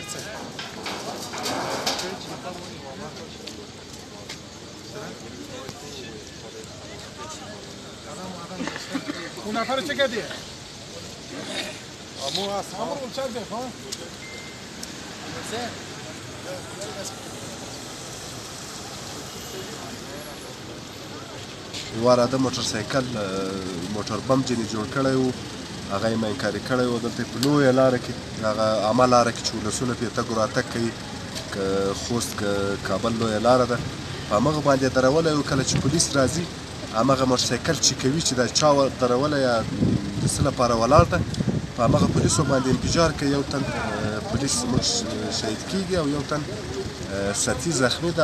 اون نفر چه کردیه؟ امو هست امو رو چند دیگه ها؟ واره د موټرسایکل موټر بم ځینې جوړ کړی و هغه یې منکاري کړی و دلته په لویه لاره کې هغه عامه لاره کې چې ولسونه پرې تګ و راتګ کوي که خوست که کابل لویه لاره ده په همغه باندې یې درولی و کله چې پولیس راځي همغه موټرسایکل چې کوي چې دا چا درولی یا د څه لپاره ولاړ ده په همغه پولیسو باندې انفجار کوي یو تن پولیس زموږ شهید کېږي او یو تن سطحي زخمي ده